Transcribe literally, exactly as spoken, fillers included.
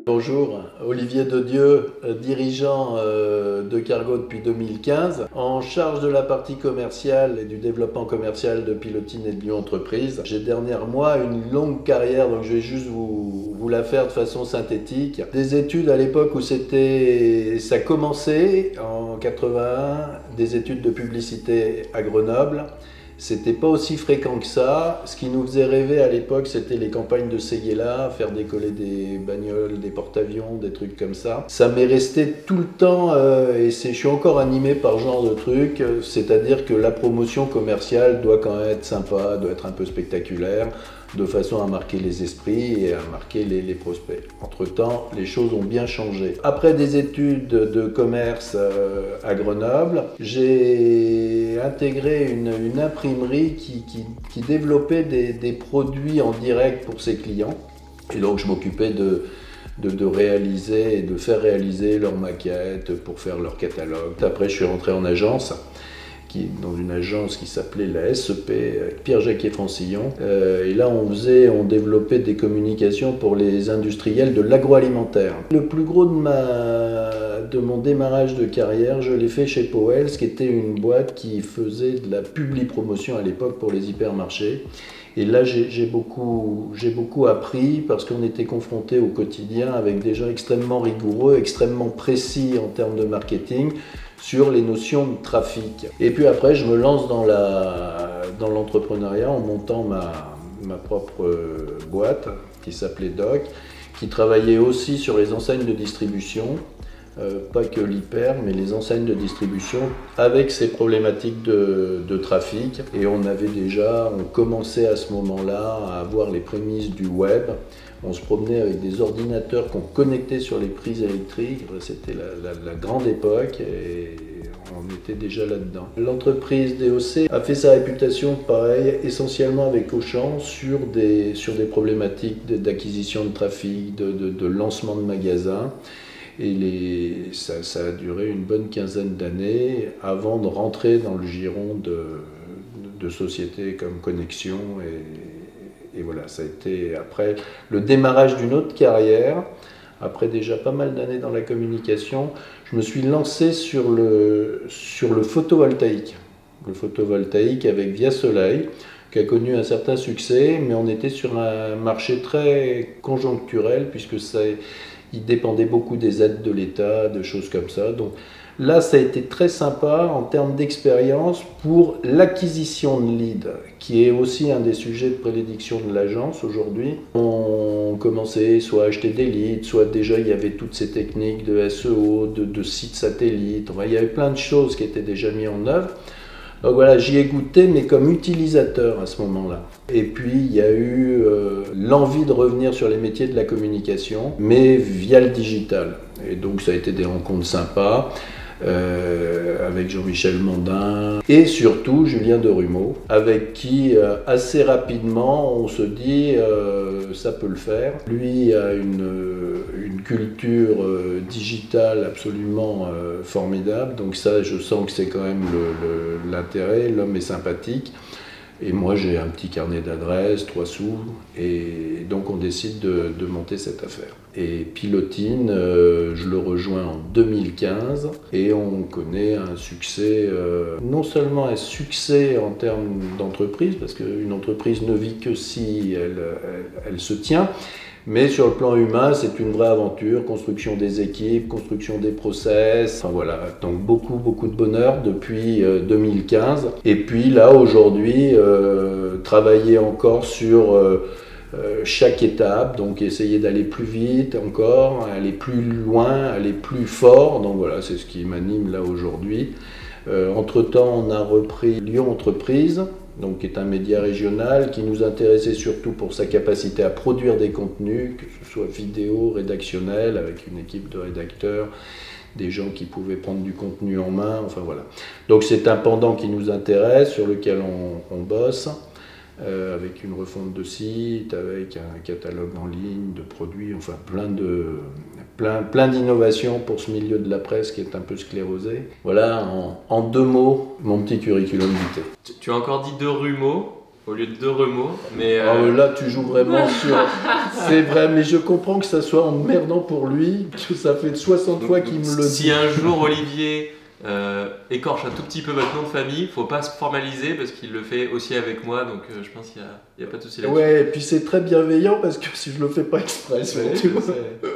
Bonjour, Olivier Dedieu, dirigeant de Cargo depuis deux mille quinze, en charge de la partie commerciale et du développement commercial de Pilotine et de Lyon Entreprise. J'ai derrière moi une longue carrière, donc je vais juste vous, vous la faire de façon synthétique. Des études à l'époque où c'était, ça commençait en quatre-vingt-un, des études de publicité à Grenoble. C'était pas aussi fréquent que ça. Ce qui nous faisait rêver à l'époque, c'était les campagnes de Séguéla, faire décoller des bagnoles, des porte-avions, des trucs comme ça. Ça m'est resté tout le temps, euh, et je suis encore animé par ce genre de truc, c'est-à-dire que la promotion commerciale doit quand même être sympa, doit être un peu spectaculaire, de façon à marquer les esprits et à marquer les, les prospects. Entre-temps, les choses ont bien changé. Après des études de commerce euh, à Grenoble, j'ai intégré une, une imprimerie qui, qui, qui développait des, des produits en direct pour ses clients. Et donc je m'occupais de, de, de réaliser et de faire réaliser leurs maquettes pour faire leur catalogue. Après, je suis rentré en agence. Qui, dans une agence qui s'appelait la S E P, avec Pierre Jacquet-Francillon. Euh, et là, on faisait, on développait des communications pour les industriels de l'agroalimentaire. Le plus gros de, ma, de mon démarrage de carrière, je l'ai fait chez Powell's, qui était une boîte qui faisait de la publi-promotion à l'époque pour les hypermarchés. Et là, j'ai beaucoup, j'ai beaucoup appris parce qu'on était confronté au quotidien avec des gens extrêmement rigoureux, extrêmement précis en termes de marketing, sur les notions de trafic. Et puis après, je me lance dans la, dans l'entrepreneuriat en montant ma, ma propre boîte qui s'appelait Doc, qui travaillait aussi sur les enseignes de distribution, euh, pas que l'hyper, mais les enseignes de distribution avec ces problématiques de, de trafic. Et on avait déjà, on commençait à ce moment-là à avoir les prémices du web. On se promenait avec des ordinateurs qu'on connectait sur les prises électriques, c'était la, la, la grande époque et on était déjà là-dedans. L'entreprise D O C a fait sa réputation, pareil, essentiellement avec Auchan, sur des, sur des problématiques d'acquisition de trafic, de, de, de lancement de magasins. Et les, ça, ça a duré une bonne quinzaine d'années avant de rentrer dans le giron de, de sociétés comme Connexion et Et voilà, ça a été après le démarrage d'une autre carrière. Après déjà pas mal d'années dans la communication, je me suis lancé sur le, sur le photovoltaïque. Le photovoltaïque avec Via Soleil, qui a connu un certain succès, mais on était sur un marché très conjoncturel, puisque ça, il dépendait beaucoup des aides de l'État, de choses comme ça. Donc, là, ça a été très sympa en termes d'expérience pour l'acquisition de leads, qui est aussi un des sujets de prédilection de l'agence aujourd'hui. On commençait soit à acheter des leads, soit déjà il y avait toutes ces techniques de S E O, de, de sites satellites, enfin, il y avait plein de choses qui étaient déjà mises en œuvre. Donc voilà, j'y ai goûté, mais comme utilisateur à ce moment-là. Et puis, il y a eu euh, l'envie de revenir sur les métiers de la communication, mais via le digital. Et donc, ça a été des rencontres sympas. Euh, avec Jean-Michel Mandin et surtout Julien Derumeau, avec qui euh, assez rapidement on se dit euh, ça peut le faire. Lui a une, une culture euh, digitale absolument euh, formidable, donc ça je sens que c'est quand même l'intérêt, l'homme est sympathique. Et moi j'ai un petit carnet d'adresses, trois sous, et donc on décide de, de monter cette affaire. Et Pilotine, euh, je le rejoins en deux mille quinze, et on connaît un succès, euh, non seulement un succès en termes d'entreprise, parce qu'une entreprise ne vit que si elle, elle, elle se tient, mais sur le plan humain, c'est une vraie aventure, construction des équipes, construction des process, enfin voilà, donc beaucoup beaucoup de bonheur depuis euh, deux mille quinze. Et puis là aujourd'hui, euh, travailler encore sur euh, euh, chaque étape, donc essayer d'aller plus vite encore, aller plus loin, aller plus fort, donc voilà, c'est ce qui m'anime là aujourd'hui. Euh, entre-temps, on a repris Lyon Entreprise, donc qui est un média régional qui nous intéressait surtout pour sa capacité à produire des contenus, que ce soit vidéo, rédactionnel, avec une équipe de rédacteurs, des gens qui pouvaient prendre du contenu en main, enfin voilà. Donc c'est un pendant qui nous intéresse, sur lequel on, on bosse, euh, avec une refonte de site, avec un catalogue en ligne de produits, enfin plein de plein, plein d'innovations pour ce milieu de la presse qui est un peu sclérosé. Voilà, en, en deux mots, mon petit curriculum vitae. Tu, tu as encore dit Derumeau. au lieu de deux remos. Mais Ah, euh... euh, là, tu joues vraiment sur. C'est vrai, mais je comprends que ça soit emmerdant pour lui, que ça fait soixante fois qu'il me le dit. Si un jour Olivier euh, écorche un tout petit peu votre nom de famille, faut pas se formaliser parce qu'il le fait aussi avec moi, donc euh, je pense qu'il n'y a, a pas de souci là-dessus. Ouais, et puis c'est très bienveillant parce que si je le fais pas exprès, Ouais, tu vois. je sais.